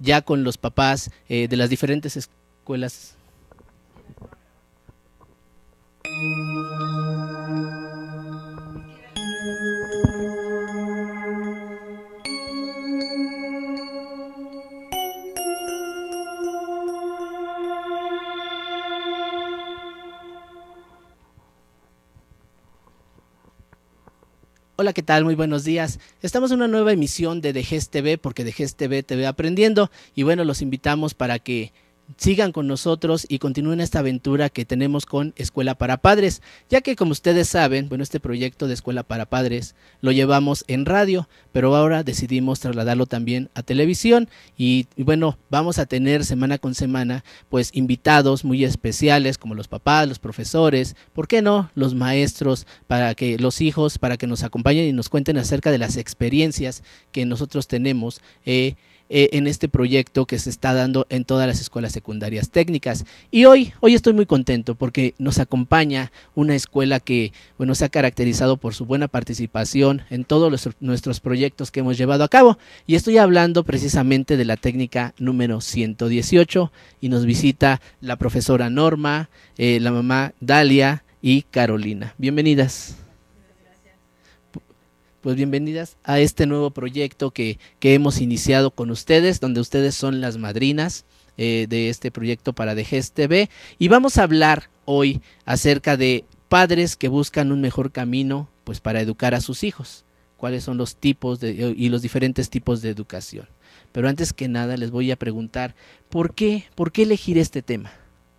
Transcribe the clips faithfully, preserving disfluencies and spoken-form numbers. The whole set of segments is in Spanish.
ya con los papás eh, de las diferentes escuelas. Hola, ¿qué tal? Muy buenos días. Estamos en una nueva emisión de D G E S T V, porque D G E S T V te ve aprendiendo, y bueno, los invitamos para que sigan con nosotros y continúen esta aventura que tenemos con Escuela para Padres, ya que como ustedes saben, bueno, este proyecto de Escuela para Padres lo llevamos en radio, pero ahora decidimos trasladarlo también a televisión y, y bueno, vamos a tener semana con semana pues invitados muy especiales como los papás, los profesores, ¿por qué no? Los maestros, para que los hijos, para que nos acompañen y nos cuenten acerca de las experiencias que nosotros tenemos eh, en este proyecto que se está dando en todas las escuelas secundarias técnicas. Y hoy, hoy estoy muy contento porque nos acompaña una escuela que, bueno, se ha caracterizado por su buena participación en todos los, nuestros proyectos que hemos llevado a cabo. Y estoy hablando precisamente de la técnica número ciento dieciocho y nos visita la profesora Norma, eh, la mamá Dalia y Carolina. Bienvenidas. Pues bienvenidas a este nuevo proyecto que, que hemos iniciado con ustedes, donde ustedes son las madrinas eh, de este proyecto para D G E S T V. Y vamos a hablar hoy acerca de padres que buscan un mejor camino pues para educar a sus hijos. Cuáles son los tipos de, y los diferentes tipos de educación. Pero antes que nada les voy a preguntar, ¿por qué, por qué elegir este tema?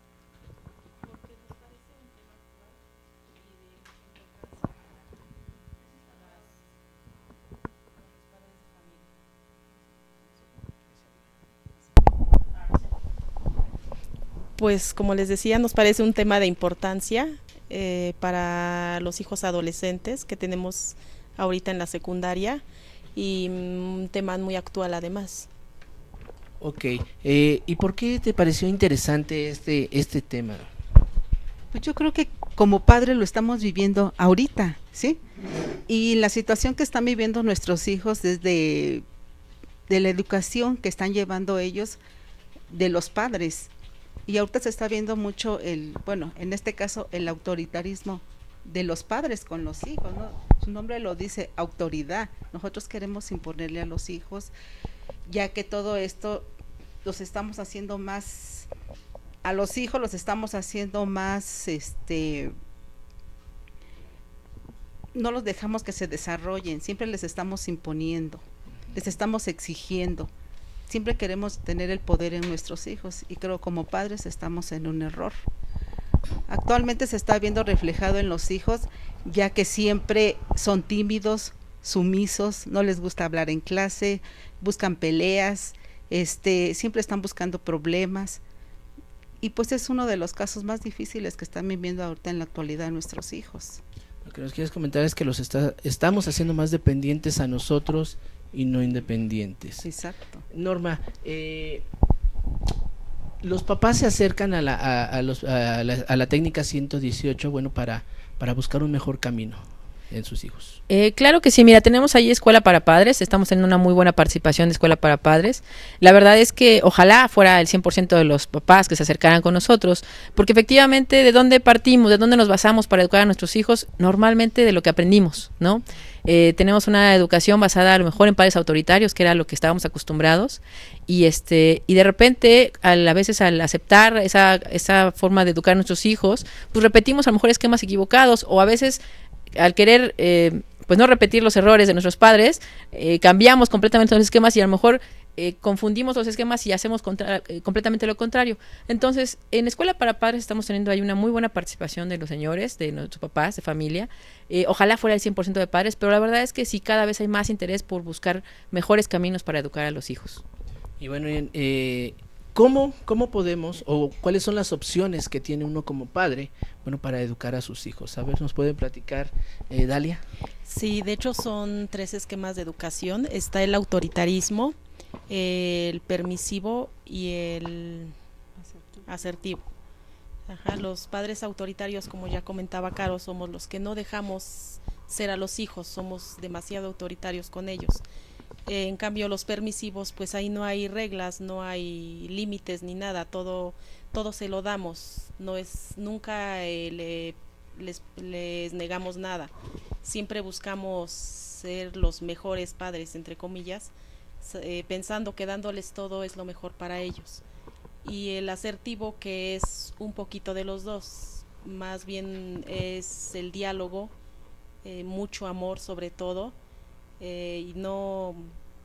Pues como les decía, nos parece un tema de importancia eh, para los hijos adolescentes que tenemos ahorita en la secundaria y un tema muy actual además. Ok, eh, ¿y por qué te pareció interesante este, este tema? Pues yo creo que como padre lo estamos viviendo ahorita, ¿sí? Y la situación que están viviendo nuestros hijos desde de la educación que están llevando ellos de los padres. Y ahorita se está viendo mucho el, bueno, en este caso el autoritarismo de los padres con los hijos, ¿no? Su nombre lo dice, autoridad. Nosotros queremos imponerle a los hijos, ya que todo esto los estamos haciendo más, a los hijos los estamos haciendo más, este, no los dejamos que se desarrollen, siempre les estamos imponiendo, les estamos exigiendo. Siempre queremos tener el poder en nuestros hijos y creo como padres estamos en un error. Actualmente se está viendo reflejado en los hijos, ya que siempre son tímidos, sumisos, no les gusta hablar en clase, buscan peleas, este, siempre están buscando problemas y pues es uno de los casos más difíciles que están viviendo ahorita en la actualidad nuestros hijos. Lo que nos quieres comentar es que los está, estamos haciendo más dependientes a nosotros y no independientes. Exacto. Norma, eh, los papás se acercan a la, a, a los, a la, a la técnica ciento dieciocho, bueno, para, para buscar un mejor camino en sus hijos. Eh, claro que sí, mira, tenemos ahí Escuela para Padres, estamos en una muy buena participación de Escuela para Padres. La verdad es que ojalá fuera el cien por ciento de los papás que se acercaran con nosotros, porque efectivamente de dónde partimos, de dónde nos basamos para educar a nuestros hijos, normalmente de lo que aprendimos, ¿no? Eh, tenemos una educación basada a lo mejor en padres autoritarios, que era lo que estábamos acostumbrados, y este y de repente al, a veces al aceptar esa, esa forma de educar a nuestros hijos, pues repetimos a lo mejor esquemas equivocados, o a veces al querer eh, pues no repetir los errores de nuestros padres, eh, cambiamos completamente los esquemas y a lo mejor eh, confundimos los esquemas y hacemos contra, eh, completamente lo contrario. Entonces, en Escuela para Padres estamos teniendo ahí una muy buena participación de los señores, de nuestros papás, de familia. Eh, ojalá fuera el cien por ciento de padres, pero la verdad es que sí, cada vez hay más interés por buscar mejores caminos para educar a los hijos. Y bueno, eh, ¿cómo, ¿cómo podemos o cuáles son las opciones que tiene uno como padre, bueno, para educar a sus hijos? A ver, ¿nos pueden platicar, eh, Dalia? Sí, de hecho son tres esquemas de educación. Está el autoritarismo, el permisivo y el asertivo. Ajá, los padres autoritarios, como ya comentaba Caro, somos los que no dejamos ser a los hijos, somos demasiado autoritarios con ellos. Eh, en cambio los permisivos, pues ahí no hay reglas, no hay límites ni nada, todo todo se lo damos, no es nunca eh, le, les, les negamos nada, siempre buscamos ser los mejores padres, entre comillas, eh, pensando que dándoles todo es lo mejor para ellos. Y el asertivo, que es un poquito de los dos, más bien es el diálogo, eh, mucho amor sobre todo, eh, y no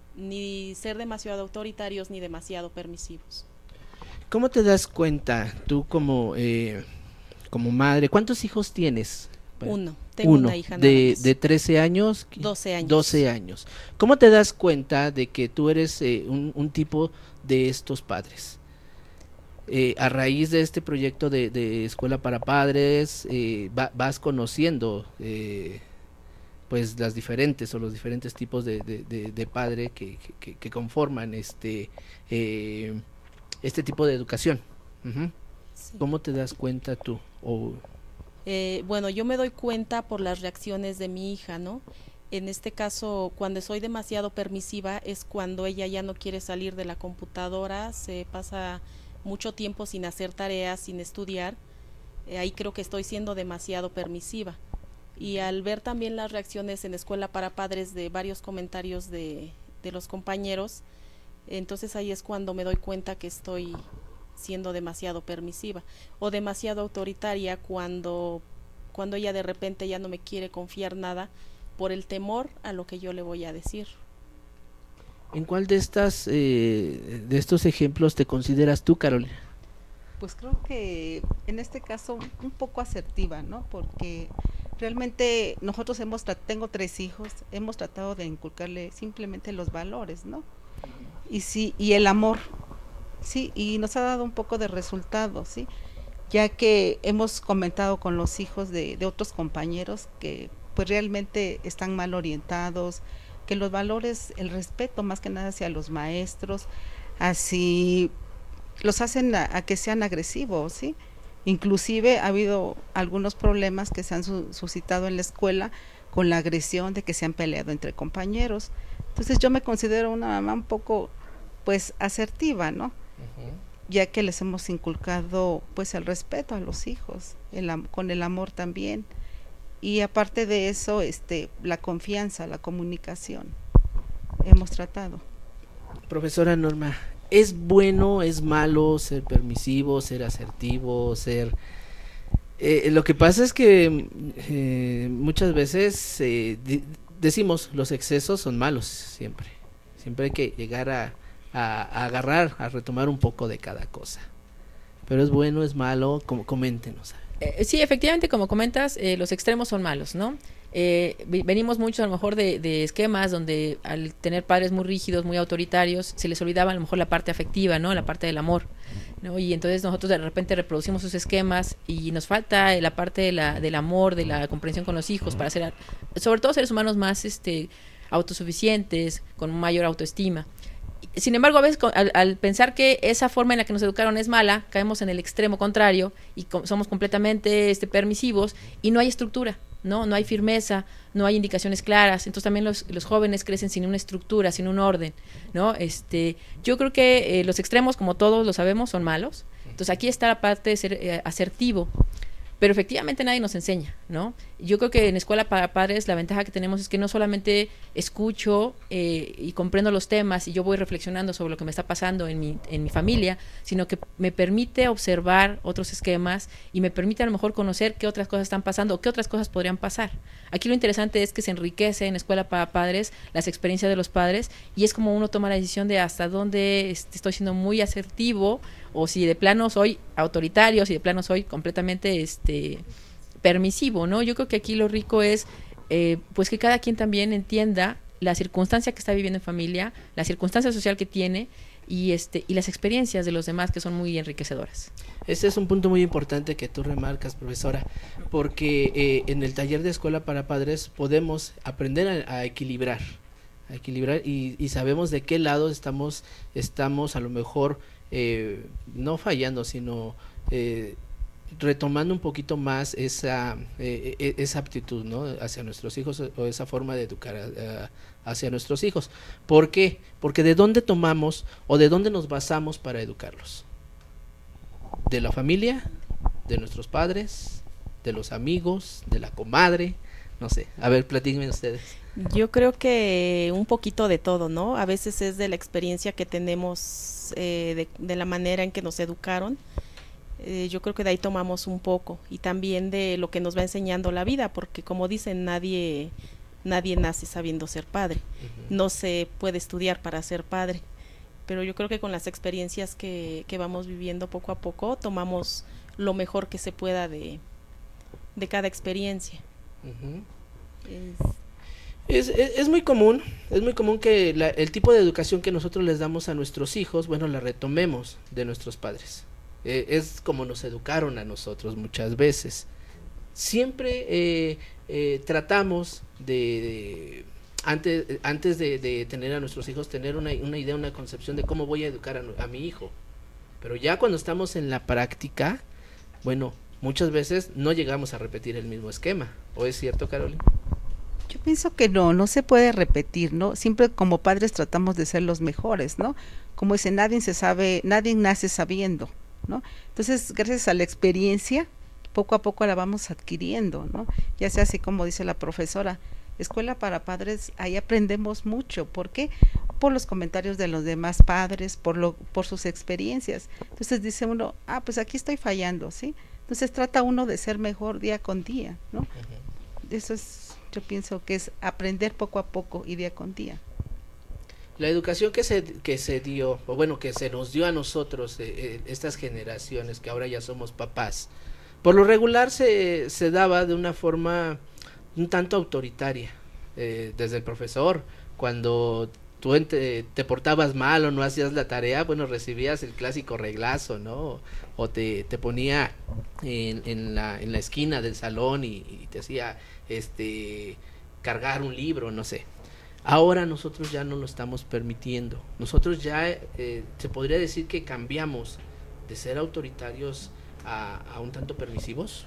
ni ser demasiado autoritarios ni demasiado permisivos. ¿Cómo te das cuenta tú como eh, como madre? ¿Cuántos hijos tienes? Uno, tengo Uno, una hija nada de, más. de trece años. doce años. doce años. ¿Cómo te das cuenta de que tú eres eh, un, un tipo de estos padres? Eh, a raíz de este proyecto de, de Escuela para Padres, eh, va, vas conociendo eh, pues las diferentes o los diferentes tipos de, de, de, de padre que, que, que conforman este eh, este tipo de educación. Uh-huh. Sí. ¿Cómo te das cuenta tú? O Eh, bueno, yo me doy cuenta por las reacciones de mi hija, ¿no? En este caso, cuando soy demasiado permisiva es cuando ella ya no quiere salir de la computadora, se pasa mucho tiempo sin hacer tareas, sin estudiar, eh, ahí creo que estoy siendo demasiado permisiva. Y al ver también las reacciones en Escuela para Padres de varios comentarios de, de los compañeros, entonces ahí es cuando me doy cuenta que estoy siendo demasiado permisiva o demasiado autoritaria cuando, cuando ella de repente ya no me quiere confiar nada por el temor a lo que yo le voy a decir. ¿en cuál de estas eh, de estos ejemplos te consideras tú, Carolina? Pues creo que en este caso un poco asertiva, ¿no? Porque realmente nosotros hemos, tengo tres hijos, hemos tratado de inculcarle simplemente los valores, ¿no? Y sí, y el amor, sí, y nos ha dado un poco de resultado, sí, ya que hemos comentado con los hijos de, de otros compañeros que pues realmente están mal orientados, que los valores, el respeto más que nada hacia los maestros, así los hacen a, a que sean agresivos, sí. Inclusive ha habido algunos problemas que se han su, suscitado en la escuela con la agresión de que se han peleado entre compañeros. Entonces yo me considero una mamá un poco pues asertiva, ¿no? Uh-huh. Ya que les hemos inculcado pues el respeto a los hijos, el, con el amor también, y aparte de eso este la confianza, la comunicación hemos tratado. Profesora Norma, ¿es bueno, es malo ser permisivo, ser asertivo, ser eh, lo que pasa es que eh, muchas veces eh, di- decimos los excesos son malos siempre, siempre hay que llegar a A, a agarrar, a retomar un poco de cada cosa. Pero es bueno, es malo, como coméntenos. Eh, sí, efectivamente, como comentas, eh, los extremos son malos, ¿no? Eh, venimos mucho a lo mejor de, de esquemas donde al tener padres muy rígidos, muy autoritarios, se les olvidaba a lo mejor la parte afectiva, ¿no? La parte del amor, ¿no? Y entonces nosotros de repente reproducimos sus esquemas y nos falta la parte de la, del amor, de la comprensión con los hijos, para ser, sobre todo seres humanos más este, autosuficientes, con mayor autoestima. Sin embargo, a veces al, al pensar que esa forma en la que nos educaron es mala, caemos en el extremo contrario y com- somos completamente este, permisivos y no hay estructura, ¿no? No hay firmeza, no hay indicaciones claras. Entonces también los, los jóvenes crecen sin una estructura, sin un orden, ¿no? Este, yo creo que eh, los extremos, como todos lo sabemos, son malos. Entonces aquí está la parte de ser eh, asertivo. Pero efectivamente nadie nos enseña, ¿no? Yo creo que en Escuela para Padres la ventaja que tenemos es que no solamente escucho eh, y comprendo los temas y yo voy reflexionando sobre lo que me está pasando en mi, en mi familia, sino que me permite observar otros esquemas y me permite a lo mejor conocer qué otras cosas están pasando o qué otras cosas podrían pasar. Aquí lo interesante es que se enriquece en Escuela para Padres las experiencias de los padres y es como uno toma la decisión de hasta dónde este, estoy siendo muy asertivo o si de plano soy autoritario, si de plano soy completamente este permisivo, ¿no? Yo creo que aquí lo rico es eh, pues que cada quien también entienda la circunstancia que está viviendo en familia, la circunstancia social que tiene y este y las experiencias de los demás que son muy enriquecedoras. Este es un punto muy importante que tú remarcas, profesora, porque eh, en el taller de Escuela para Padres podemos aprender a, a equilibrar, a equilibrar y, y sabemos de qué lado estamos, estamos a lo mejor eh, no fallando, sino eh, retomando un poquito más esa, eh, esa aptitud, ¿no? Hacia nuestros hijos, o esa forma de educar uh, hacia nuestros hijos. ¿Por qué? Porque ¿de dónde tomamos o de dónde nos basamos para educarlos? ¿De la familia? ¿De nuestros padres? ¿De los amigos? ¿De la comadre? No sé, a ver, platíquenme ustedes. Yo creo que un poquito de todo, ¿no? A veces es de la experiencia que tenemos, eh, de, de la manera en que nos educaron. Eh, yo creo que de ahí tomamos un poco, y también de lo que nos va enseñando la vida, porque como dicen, nadie nadie nace sabiendo ser padre. Uh-huh. No se puede estudiar para ser padre, pero yo creo que con las experiencias que, que vamos viviendo poco a poco, tomamos lo mejor que se pueda de, de cada experiencia. Uh-huh. Es, es, es muy común, es muy común que la, el tipo de educación que nosotros les damos a nuestros hijos, bueno, la retomemos de nuestros padres. Eh, es como nos educaron a nosotros muchas veces. Siempre eh, eh, tratamos de, de antes, antes de, de tener a nuestros hijos, tener una, una idea, una concepción de cómo voy a educar a, a mi hijo. Pero ya cuando estamos en la práctica, bueno, muchas veces no llegamos a repetir el mismo esquema. ¿O es cierto, Carolina? Yo pienso que no, no se puede repetir, ¿no? Siempre como padres tratamos de ser los mejores, ¿no? Como dice, nadie se sabe, nadie nace sabiendo, ¿no? Entonces, gracias a la experiencia, poco a poco la vamos adquiriendo, ¿no? Ya sea así como dice la profesora, Escuela para Padres, ahí aprendemos mucho. ¿Por qué? Por los comentarios de los demás padres, por lo, por sus experiencias. Entonces dice uno, ah, pues aquí estoy fallando, ¿sí? Entonces trata uno de ser mejor día con día, ¿no? Uh-huh. Eso es, yo pienso que es aprender poco a poco y día con día. La educación que se, que se dio, o bueno, que se nos dio a nosotros, eh, eh, estas generaciones que ahora ya somos papás, por lo regular se, se daba de una forma un tanto autoritaria, eh, desde el profesor. Cuando tú te, te portabas mal o no hacías la tarea, bueno, recibías el clásico reglazo, ¿no? O te, te ponía en, en, la, en la esquina del salón y, y te hacía este, cargar un libro, no sé. Ahora nosotros ya no lo estamos permitiendo. Nosotros ya, eh, se podría decir que cambiamos de ser autoritarios a, a un tanto permisivos.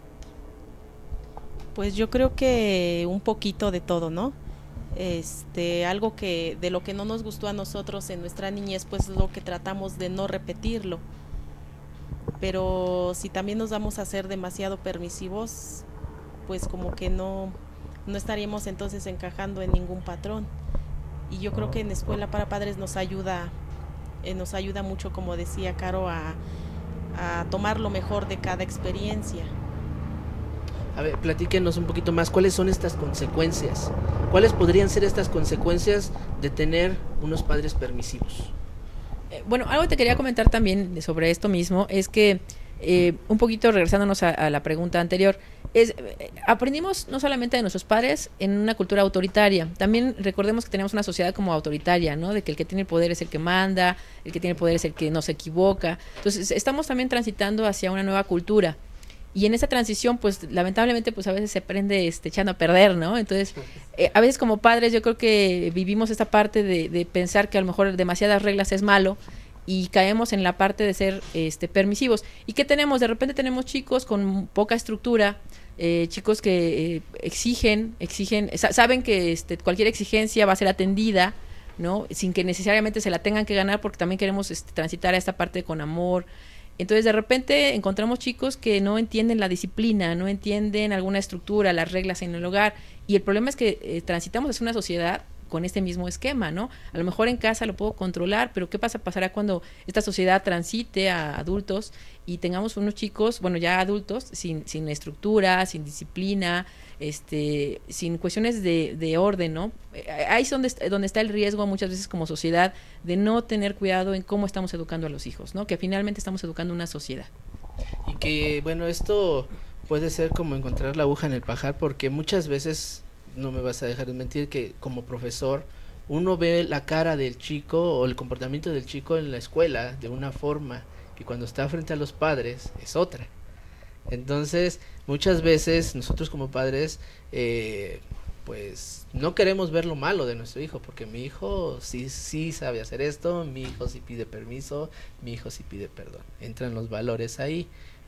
Pues yo creo que un poquito de todo, ¿no? Este, algo que de lo que no nos gustó a nosotros en nuestra niñez, pues es lo que tratamos de no repetirlo. Pero si también nos vamos a ser demasiado permisivos, pues como que no, no estaríamos entonces encajando en ningún patrón. Y yo creo que en Escuela para Padres nos ayuda, eh, nos ayuda mucho, como decía Caro, a, a tomar lo mejor de cada experiencia. A ver, platíquenos un poquito más, ¿cuáles son estas consecuencias? ¿Cuáles podrían ser estas consecuencias de tener unos padres permisivos? Eh, bueno, algo que te quería comentar también sobre esto mismo es que, eh, un poquito regresándonos a, a la pregunta anterior, es eh, aprendimos no solamente de nuestros padres en una cultura autoritaria, también recordemos que tenemos una sociedad como autoritaria, ¿no? De que el que tiene el poder es el que manda, el que tiene el poder es el que no se equivoca. Entonces, estamos también transitando hacia una nueva cultura. Y en esa transición, pues, lamentablemente, pues, a veces se prende este, echando a perder, ¿no? Entonces, eh, a veces como padres yo creo que vivimos esta parte de, de pensar que a lo mejor demasiadas reglas es malo y caemos en la parte de ser este, permisivos. ¿Y qué tenemos? De repente tenemos chicos con poca estructura, eh, chicos que eh, exigen, exigen, saben que este, cualquier exigencia va a ser atendida, ¿no? Sin que necesariamente se la tengan que ganar, porque también queremos este, transitar a esta parte con amor. Entonces de repente encontramos chicos que no entienden la disciplina, no entienden alguna estructura, las reglas en el hogar, y el problema es que eh, transitamos hacia una sociedad con este mismo esquema, ¿no? A lo mejor en casa lo puedo controlar, pero ¿qué pasa? Pasará cuando esta sociedad transite a adultos y tengamos unos chicos, bueno, ya adultos, sin, sin estructura, sin disciplina, este, sin cuestiones de, de orden, ¿no? Ahí es donde, donde está el riesgo muchas veces como sociedad de no tener cuidado en cómo estamos educando a los hijos, ¿no? Que finalmente estamos educando una sociedad. Y que, bueno, esto puede ser como encontrar la aguja en el pajar, porque muchas veces, no me vas a dejar de mentir, que como profesor uno ve la cara del chico o el comportamiento del chico en la escuela de una forma, y cuando está frente a los padres es otra. Entonces muchas veces nosotros como padres eh, pues no queremos ver lo malo de nuestro hijo, porque mi hijo sí, sí sabe hacer esto, mi hijo sí pide permiso, mi hijo sí pide perdón, entran los valores ahí.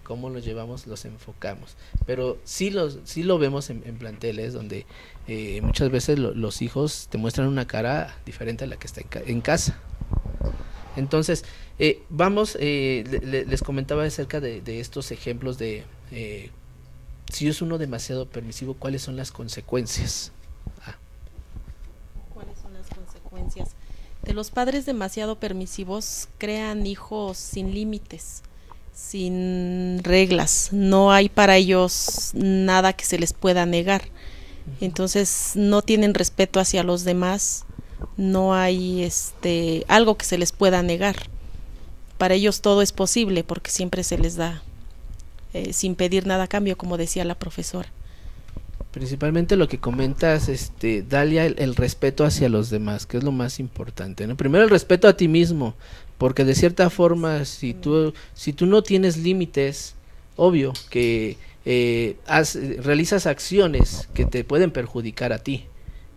cómo los llevamos, los enfocamos. Pero sí, los, sí lo vemos en, en planteles donde eh, muchas veces lo, los hijos te muestran una cara diferente a la que está en, ca en casa. Entonces, eh, vamos, eh, le, les comentaba acerca de, de estos ejemplos de eh, si es uno demasiado permisivo, ¿cuáles son las consecuencias? Ah. ¿Cuáles son las consecuencias? De los padres demasiado permisivos crean hijos sin límites, sin reglas, no hay para ellos nada que se les pueda negar, entonces no tienen respeto hacia los demás, no hay este algo que se les pueda negar, para ellos todo es posible porque siempre se les da eh, sin pedir nada a cambio, como decía la profesora. Principalmente lo que comentas, este, Dalia, el, el respeto hacia los demás, que es lo más importante, ¿no? Primero el respeto a ti mismo, porque de cierta forma, si tú, si tú no tienes límites, obvio que eh, has, realizas acciones que te pueden perjudicar a ti,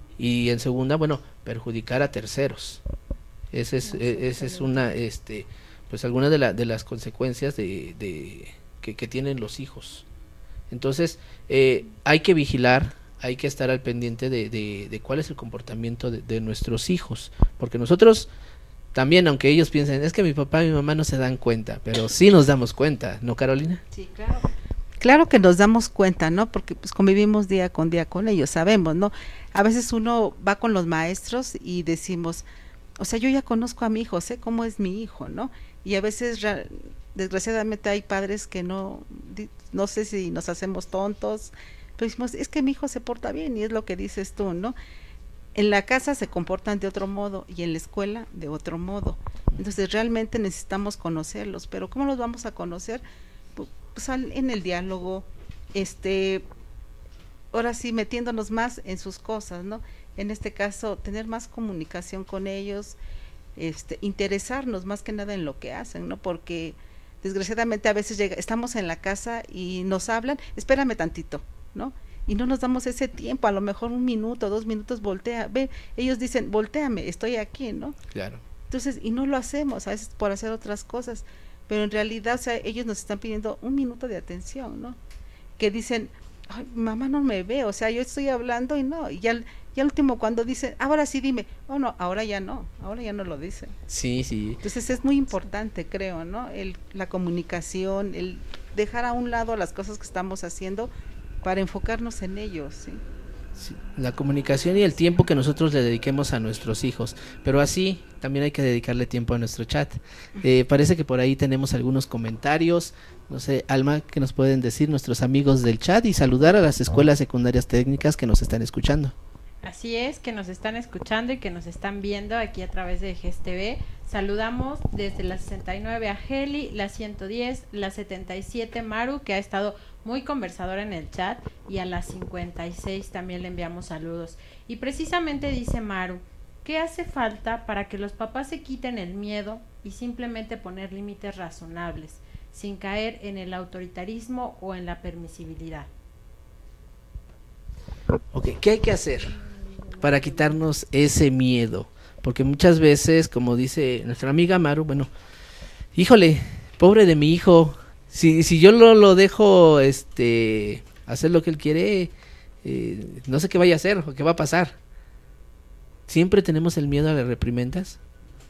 y en segunda, bueno, perjudicar a terceros. Esa es, esa es una, este, pues alguna de, la, de las consecuencias de, de que, que tienen los hijos. Entonces, eh, hay que vigilar, hay que estar al pendiente de, de, de cuál es el comportamiento de, de nuestros hijos, porque nosotros también, aunque ellos piensen, es que mi papá y mi mamá no se dan cuenta, pero sí nos damos cuenta, ¿no, Carolina? Sí, claro. Claro que nos damos cuenta, ¿no? Porque pues convivimos día con día con ellos, sabemos, ¿no? A veces uno va con los maestros y decimos, o sea, yo ya conozco a mi hijo, sé cómo es mi hijo, ¿no? Y a veces, desgraciadamente, hay padres que no, no sé si nos hacemos tontos, pero decimos, es que mi hijo se porta bien, y es lo que dices tú, ¿no? En la casa se comportan de otro modo y en la escuela de otro modo. Entonces, realmente necesitamos conocerlos, pero ¿cómo los vamos a conocer? Pues en el diálogo, este, ahora sí, metiéndonos más en sus cosas, ¿no? En este caso, tener más comunicación con ellos, este, interesarnos más que nada en lo que hacen, ¿no? Porque desgraciadamente a veces llega, estamos en la casa y nos hablan, espérame tantito, ¿no? Y no nos damos ese tiempo, a lo mejor un minuto, dos minutos, voltea, ve, ellos dicen, volteame, estoy aquí, ¿no? Claro. Entonces, y no lo hacemos, a veces por hacer otras cosas, pero en realidad, o sea, ellos nos están pidiendo un minuto de atención, ¿no? Que dicen, ay, mamá no me ve, o sea, yo estoy hablando y no, y ya, ya al último cuando dicen, ahora sí dime, oh no, ahora ya no, ahora ya no lo dicen. Sí, sí. Entonces es muy importante, creo, ¿no? El, la comunicación, el dejar a un lado las cosas que estamos haciendo para enfocarnos en ellos, ¿sí? Sí, la comunicación y el tiempo que nosotros le dediquemos a nuestros hijos, pero así también hay que dedicarle tiempo a nuestro chat. Eh, parece que por ahí tenemos algunos comentarios, no sé, Alma, ¿qué nos pueden decir nuestros amigos del chat? Y saludar a las escuelas secundarias técnicas que nos están escuchando. Así es, que nos están escuchando y que nos están viendo aquí a través de G E S T V. Saludamos desde la sesenta y nueve a Heli, la ciento diez, la setenta y siete Maru, que ha estado muy conversadora en el chat, y a la cincuenta y seis también le enviamos saludos. Y precisamente dice Maru, ¿qué hace falta para que los papás se quiten el miedo y simplemente poner límites razonables, sin caer en el autoritarismo o en la permisibilidad? Ok, ¿qué hay que hacer para quitarnos ese miedo? Porque muchas veces, como dice nuestra amiga Maru, bueno, híjole, pobre de mi hijo, si, si yo lo, lo dejo este, hacer lo que él quiere, eh, no sé qué vaya a hacer o qué va a pasar. ¿Siempre tenemos el miedo a las reprimendas?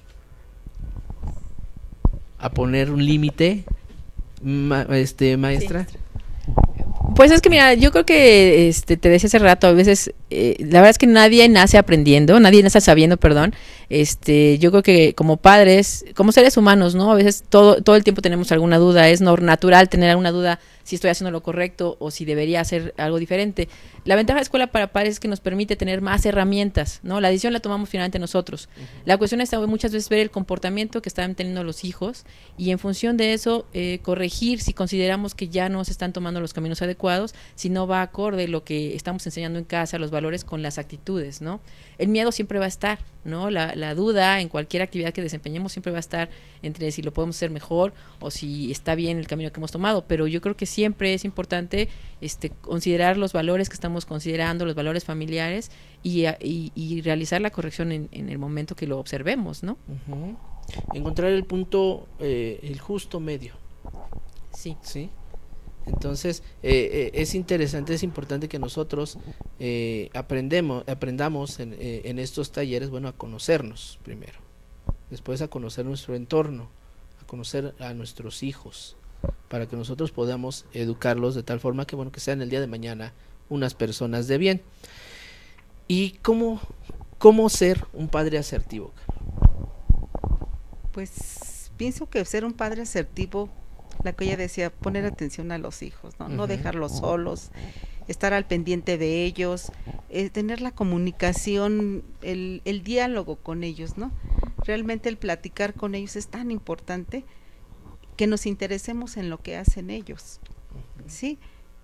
¿A poner un límite, ma, este, maestra? Sí. Pues es que mira, yo creo que este te decía hace rato, a veces eh, la verdad es que nadie nace aprendiendo, nadie nace sabiendo, perdón. Este, yo creo que como padres, como seres humanos, ¿no? A veces todo todo el tiempo tenemos alguna duda, es no, natural tener alguna duda si estoy haciendo lo correcto o si debería hacer algo diferente. La ventaja de Escuela para Padres es que nos permite tener más herramientas, ¿no? La decisión la tomamos finalmente nosotros. Uh-huh. La cuestión es muchas veces ver el comportamiento que están teniendo los hijos y en función de eso eh, corregir si consideramos que ya no se están tomando los caminos adecuados, si no va acorde lo que estamos enseñando en casa, los valores con las actitudes, ¿no? El miedo siempre va a estar, ¿no? La, la duda en cualquier actividad que desempeñemos siempre va a estar entre si lo podemos hacer mejor o si está bien el camino que hemos tomado, pero yo creo que siempre es importante este, considerar los valores que estamos considerando, los valores familiares y, y, y realizar la corrección en, en el momento que lo observemos, ¿no? Uh-huh. Encontrar el punto, eh, el justo medio. Sí. Sí. Entonces, eh, eh, es interesante, es importante que nosotros eh, aprendemos, aprendamos en, eh, en estos talleres, bueno, a conocernos primero, después a conocer nuestro entorno, a conocer a nuestros hijos, para que nosotros podamos educarlos de tal forma que, bueno, que sean el día de mañana unas personas de bien. ¿Y cómo, cómo ser un padre asertivo? Pues pienso que ser un padre asertivo, la que ella decía, poner atención a los hijos, no, uh-huh. no dejarlos solos, estar al pendiente de ellos, eh, tener la comunicación, el, el diálogo con ellos, ¿no? Realmente el platicar con ellos es tan importante, que nos interesemos en lo que hacen ellos, uh-huh. ¿sí?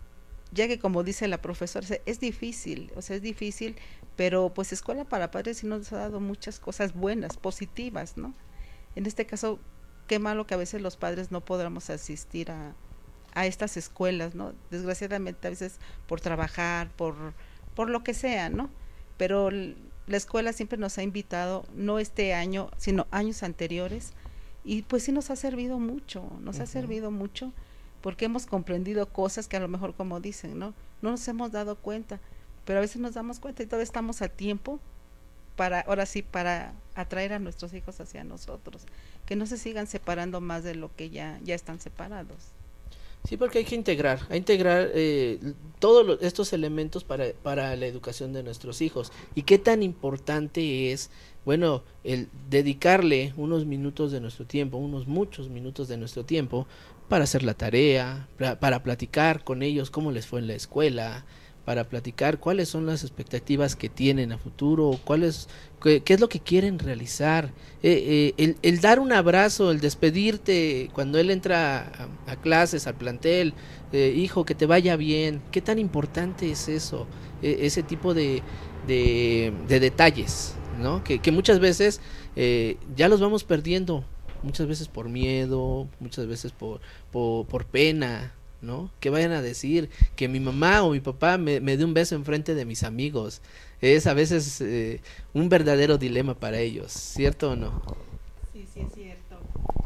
Ya que como dice la profesora, es difícil, o sea, es difícil, pero pues Escuela para Padres sí nos ha dado muchas cosas buenas, positivas, ¿no? En este caso, qué malo que a veces los padres no podamos asistir a, a estas escuelas, ¿no? Desgraciadamente a veces por trabajar, por, por lo que sea, ¿no? Pero la escuela siempre nos ha invitado, no este año, sino años anteriores, y pues sí nos ha servido mucho, nos uh-huh. ha servido mucho, porque hemos comprendido cosas que a lo mejor, como dicen, ¿no? No nos hemos dado cuenta, pero a veces nos damos cuenta y todavía estamos a tiempo para, ahora sí, para atraer a nuestros hijos hacia nosotros, que no se sigan separando más de lo que ya, ya están separados. Sí, porque hay que integrar, hay que integrar eh, todos los, estos elementos para, para la educación de nuestros hijos. Y qué tan importante es, bueno, el dedicarle unos minutos de nuestro tiempo, unos muchos minutos de nuestro tiempo, para hacer la tarea, para, para platicar con ellos cómo les fue en la escuela, para platicar cuáles son las expectativas que tienen a futuro, cuáles, qué, qué es lo que quieren realizar, eh, eh, el, el dar un abrazo, el despedirte cuando él entra a, a clases, al plantel, eh, hijo, que te vaya bien, qué tan importante es eso, eh, ese tipo de, de, de detalles, ¿no? Que, que muchas veces eh, ya los vamos perdiendo, muchas veces por miedo, muchas veces por, por, por pena, ¿no? Que vayan a decir que mi mamá o mi papá me, me dé un beso enfrente de mis amigos. Es a veces eh, un verdadero dilema para ellos, ¿cierto o no? Sí, sí es cierto.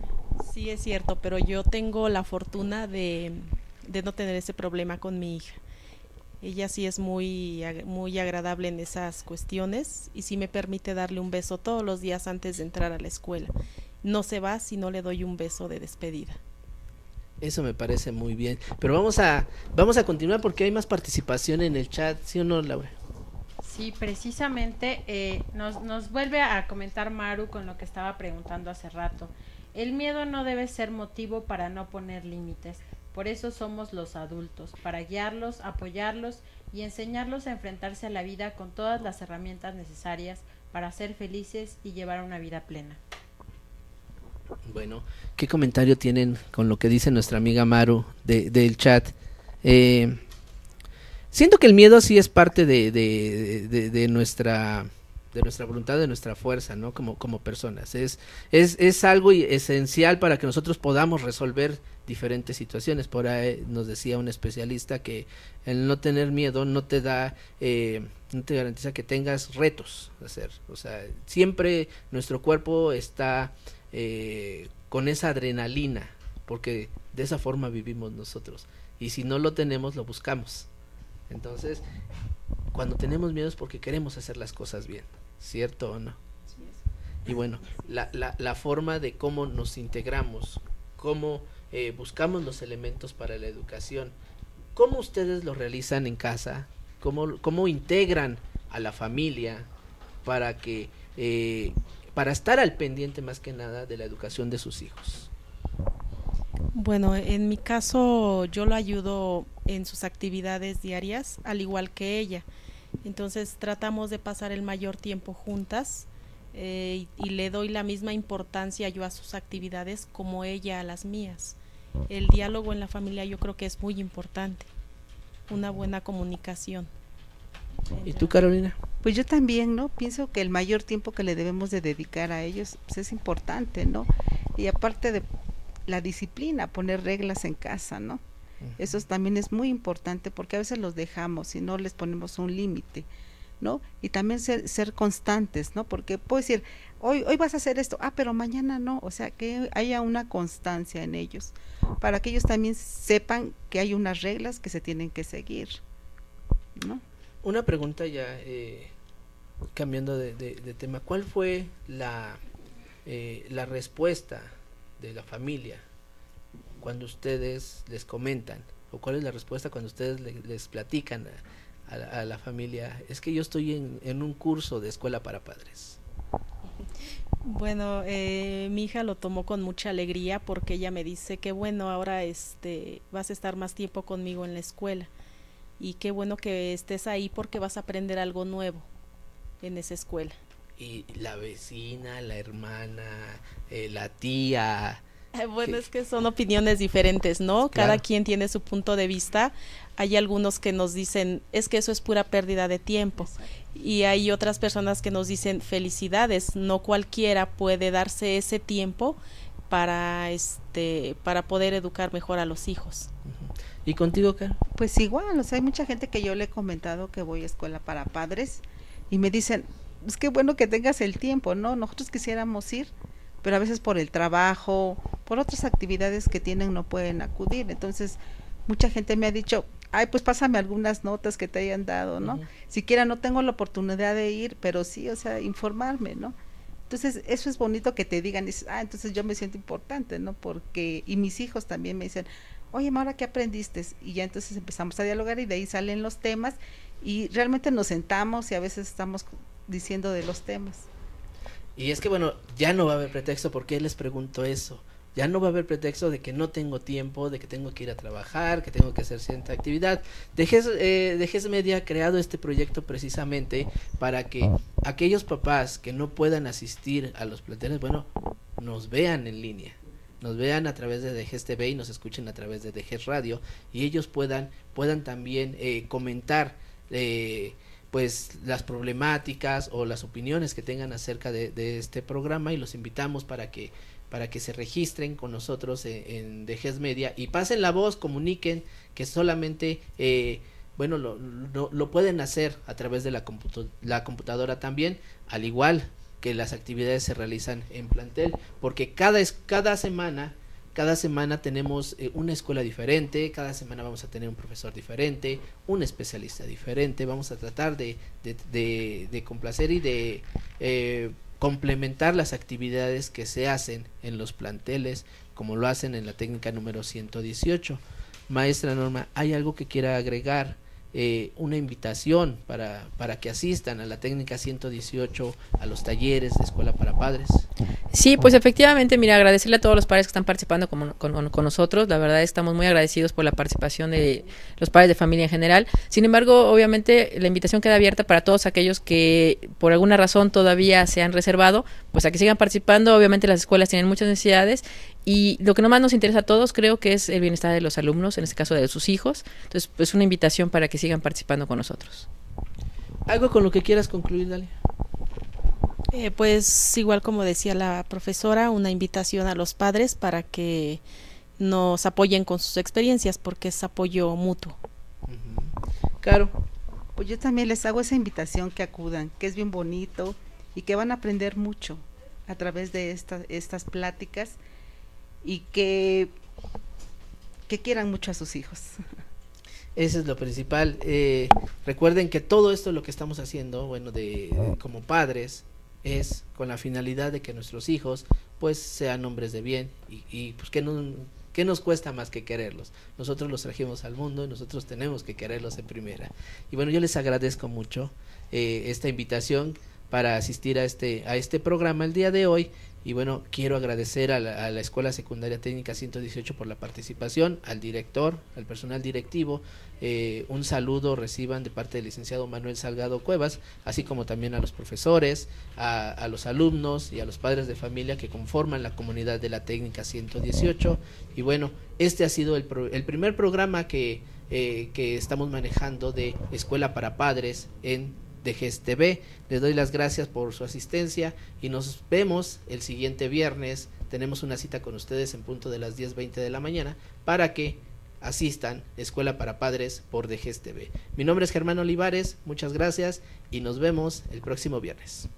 Sí es cierto, pero yo tengo la fortuna de, de no tener ese problema con mi hija. Ella sí es muy, muy agradable en esas cuestiones y sí me permite darle un beso todos los días antes de entrar a la escuela. No se va si no le doy un beso de despedida. Eso me parece muy bien, pero vamos a vamos a continuar porque hay más participación en el chat, ¿sí o no, Laura? Sí, precisamente eh, nos, nos vuelve a comentar Maru con lo que estaba preguntando hace rato. El miedo no debe ser motivo para no poner límites, por eso somos los adultos, para guiarlos, apoyarlos y enseñarlos a enfrentarse a la vida con todas las herramientas necesarias para ser felices y llevar una vida plena. Bueno, ¿qué comentario tienen con lo que dice nuestra amiga Maru de, del chat? Eh, siento que el miedo sí es parte de, de, de, de nuestra de nuestra voluntad, de nuestra fuerza, ¿no? Como, como personas. Es, es, es algo esencial para que nosotros podamos resolver diferentes situaciones. Por ahí nos decía un especialista que el no tener miedo no te da, eh, no te garantiza que tengas retos a hacer. O sea, siempre nuestro cuerpo está Eh, con esa adrenalina, porque de esa forma vivimos nosotros, y si no lo tenemos lo buscamos. Entonces cuando tenemos miedo es porque queremos hacer las cosas bien, ¿cierto o no? Y bueno, la, la, la forma de cómo nos integramos, cómo eh, buscamos los elementos para la educación, cómo ustedes lo realizan en casa, cómo, cómo integran a la familia para que eh, para estar al pendiente más que nada de la educación de sus hijos. Bueno, en mi caso yo lo ayudo en sus actividades diarias, al igual que ella. Entonces tratamos de pasar el mayor tiempo juntas eh, y, y le doy la misma importancia yo a sus actividades como ella a las mías. El diálogo en la familia yo creo que es muy importante, una buena comunicación. ¿Y tú, Carolina? Pues yo también, ¿no? Pienso que el mayor tiempo que le debemos de dedicar a ellos pues es importante, ¿no? Y aparte de la disciplina, poner reglas en casa, ¿no? Uh-huh. Eso también es muy importante porque a veces los dejamos y no les ponemos un límite. ¿no? Y también ser, ser constantes, ¿no? Porque puedo decir, hoy, hoy vas a hacer esto, ah, pero mañana no, o sea, que haya una constancia en ellos, para que ellos también sepan que hay unas reglas que se tienen que seguir, ¿no? Una pregunta ya, eh, cambiando de, de, de tema, ¿cuál fue la, eh, la respuesta de la familia cuando ustedes les comentan, o cuál es la respuesta cuando ustedes le, les platican a, a, a la familia, es que yo estoy en, en un curso de escuela para padres? Bueno, eh, mi hija lo tomó con mucha alegría porque ella me dice que bueno, ahora este vas a estar más tiempo conmigo en la escuela y qué bueno que estés ahí porque vas a aprender algo nuevo en esa escuela. Y la vecina, la hermana, eh, la tía. Eh, bueno, que, es que son opiniones diferentes, ¿no? Claro. Cada quien tiene su punto de vista. Hay algunos que nos dicen, es que eso es pura pérdida de tiempo. Exacto. Y hay otras personas que nos dicen, felicidades, no cualquiera puede darse ese tiempo para este para poder educar mejor a los hijos. Uh-huh. ¿Y contigo, Karen? Pues igual, o sea, hay mucha gente que yo le he comentado que voy a escuela para padres y me dicen, es que bueno que tengas el tiempo, ¿no? Nosotros quisiéramos ir, pero a veces por el trabajo, por otras actividades que tienen no pueden acudir. Entonces, mucha gente me ha dicho, ay, pues pásame algunas notas que te hayan dado, ¿no? Uh-huh. Siquiera no tengo la oportunidad de ir, pero sí, o sea, informarme, ¿no? Entonces, eso es bonito que te digan, y dices, ah, entonces yo me siento importante, ¿no? Porque, y mis hijos también me dicen, oye, Maura, ¿qué aprendiste? Y ya entonces empezamos a dialogar y de ahí salen los temas y realmente nos sentamos y a veces estamos diciendo de los temas. Y es que bueno, ya no va a haber pretexto, porque les pregunto eso, ya no va a haber pretexto de que no tengo tiempo, de que tengo que ir a trabajar, que tengo que hacer cierta actividad. Dejes, eh, Dejes Media ha creado este proyecto precisamente para que aquellos papás que no puedan asistir a los planteles, bueno, nos vean en línea, nos vean a través de Dejes T V y nos escuchen a través de Dejes Radio, y ellos puedan, puedan también eh, comentar eh, pues las problemáticas o las opiniones que tengan acerca de, de este programa, y los invitamos para que para que se registren con nosotros en, en Dejes Media y pasen la voz, comuniquen, que solamente eh, bueno lo, lo, lo pueden hacer a través de la, computo, la computadora también, al igual que las actividades se realizan en plantel, porque cada cada semana Cada semana tenemos eh, una escuela diferente, cada semana vamos a tener un profesor diferente, un especialista diferente, vamos a tratar de, de, de, de complacer y de eh, complementar las actividades que se hacen en los planteles, como lo hacen en la técnica número ciento dieciocho. Maestra Norma, ¿hay algo que quiera agregar? Eh, una invitación para, para que asistan a la técnica ciento dieciocho, a los talleres de escuela para padres. Sí, pues efectivamente, mira, agradecerle a todos los padres que están participando con, con, con nosotros. La verdad estamos muy agradecidos por la participación de los padres de familia en general. Sin embargo, obviamente la invitación queda abierta para todos aquellos que por alguna razón todavía se han reservado, pues a que sigan participando. Obviamente las escuelas tienen muchas necesidades y lo que nomás nos interesa a todos creo que es el bienestar de los alumnos, en este caso de sus hijos. Entonces, pues una invitación para que sigan participando con nosotros. ¿Algo con lo que quieras concluir, Dalia? Eh, pues igual como decía la profesora, una invitación a los padres para que nos apoyen con sus experiencias, porque es apoyo mutuo. Uh-huh. Claro. Pues yo también les hago esa invitación que acudan, que es bien bonito y que van a aprender mucho a través de esta, estas pláticas, y que, que quieran mucho a sus hijos. Eso es lo principal. Eh, recuerden que todo esto lo que estamos haciendo, bueno, de, de como padres, es con la finalidad de que nuestros hijos pues sean hombres de bien, y, y pues que no, que nos cuesta más que quererlos. Nosotros los trajimos al mundo y nosotros tenemos que quererlos en primera. Y bueno, yo les agradezco mucho eh, esta invitación para asistir a este a este programa el día de hoy. Y bueno, quiero agradecer a la, a la Escuela Secundaria Técnica ciento dieciocho por la participación, al director, al personal directivo. Eh, un saludo reciban de parte del licenciado Manuel Salgado Cuevas, así como también a los profesores, a, a los alumnos y a los padres de familia que conforman la comunidad de la Técnica ciento dieciocho. Y bueno, este ha sido el, pro, el primer programa que, eh, que estamos manejando de Escuela para Padres en Dejes T V. Les doy las gracias por su asistencia y nos vemos el siguiente viernes. Tenemos una cita con ustedes en punto de las diez veinte de la mañana para que asistan Escuela para Padres por D G S T V. Mi nombre es Germán Olivares, muchas gracias y nos vemos el próximo viernes.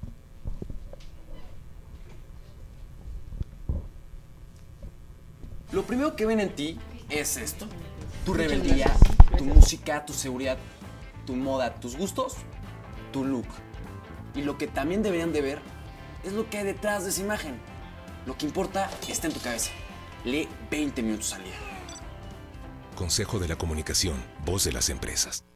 Lo primero que ven en ti es esto. Tu rebeldía, tu música, tu seguridad, tu moda, tus gustos, tu look. Y lo que también deberían de ver es lo que hay detrás de esa imagen. Lo que importa está en tu cabeza. Lee veinte minutos al día. Consejo de la Comunicación, voz de las empresas.